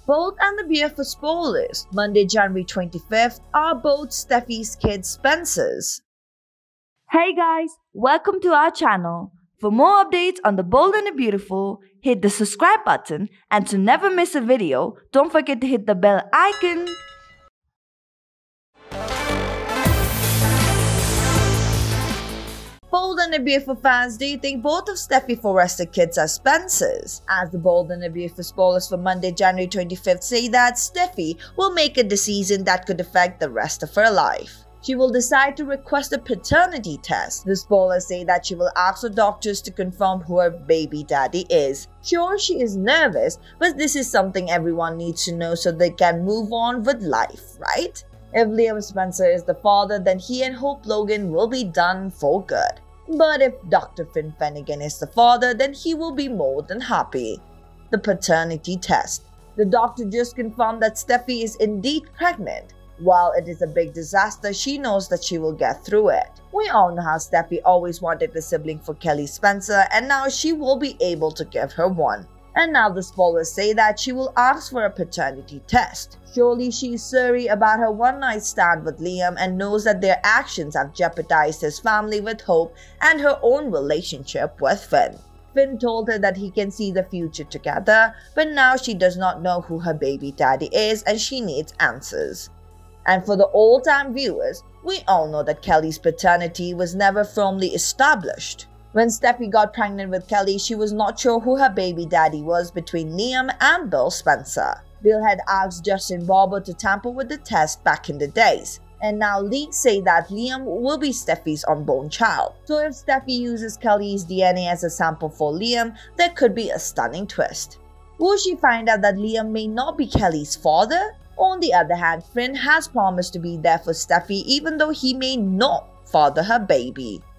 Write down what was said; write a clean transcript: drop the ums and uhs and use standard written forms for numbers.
Bold and the BFF spoilers, Monday, January 25th, are both Steffi's kids Spencer's. Hey guys, welcome to our channel. For more updates on The Bold and the Beautiful, hit the subscribe button, and to never miss a video, don't forget to hit the bell icon. Bold and the BFF fans, do you think both of Steffi Forrester kids are Spencer's? As the Bold and the BFF spoilers for Monday, January 25th say that Steffi will make a decision that could affect the rest of her life. She will decide to request a paternity test. The spoilers say that she will ask the doctors to confirm who her baby daddy is. Sure, she is nervous, but this is something everyone needs to know so they can move on with life, right? If Liam Spencer is the father, then he and Hope Logan will be done for good. But if Dr. Finn Finnegan is the father, then he will be more than happy. The paternity test. The doctor just confirmed that Steffi is indeed pregnant. While it is a big disaster, she knows that she will get through it. We all know how Steffi always wanted a sibling for Kelly Spencer, and now she will be able to give her one. And now the spoilers say that she will ask for a paternity test. Surely she is sorry about her one-night stand with Liam and knows that their actions have jeopardized his family with Hope and her own relationship with Finn. Finn told her that he can see the future together, but now she does not know who her baby daddy is and she needs answers. And for the old-time viewers, we all know that Kelly's paternity was never firmly established. When Steffi got pregnant with Kelly, she was not sure who her baby daddy was between Liam and Bill Spencer. Bill had asked Justin Barber to tamper with the test back in the days, and now leaks say that Liam will be Steffi's unborn child. So if Steffi uses Kelly's DNA as a sample for Liam, there could be a stunning twist. Will she find out that Liam may not be Kelly's father? On the other hand, Finn has promised to be there for Steffi even though he may not father her baby.